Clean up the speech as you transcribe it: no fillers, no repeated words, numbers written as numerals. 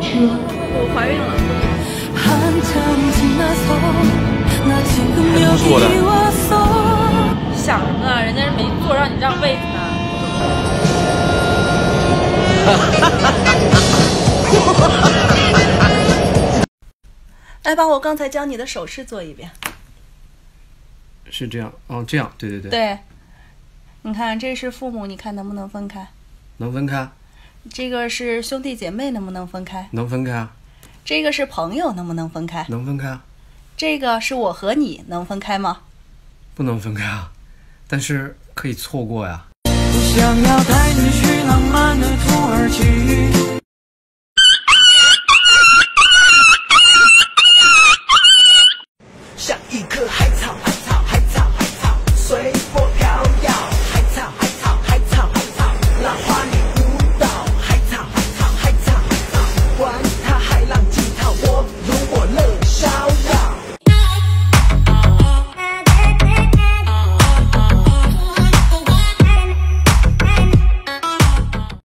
我怀孕了。 还不是我的。 想什么呢？人家是没做，让你让位子呢。 来，把我刚才教你的手势做一遍。 是这样，哦，这样，对对对。 对，你看，这是父母，你看能不能分开？ 能分开。 这个是兄弟姐妹，能不能分开？ 能分开啊。 这个是朋友，能不能分开？ 能分开啊。 这个是我和你，能分开吗？ 不能分开啊，但是可以错过呀。 不想要带你去浪漫的土耳其。